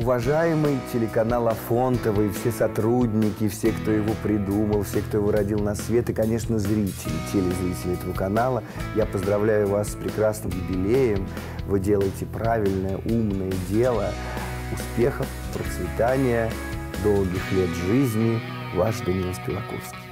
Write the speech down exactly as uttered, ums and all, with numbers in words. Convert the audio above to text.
Уважаемый телеканал Афонтово и все сотрудники, все, кто его придумал, все, кто его родил на свет, и, конечно, зрители, телезрители этого канала, я поздравляю вас с прекрасным юбилеем. Вы делаете правильное, умное дело. Успехов, процветания, долгих лет жизни. Ваш Даниил Спиваковский.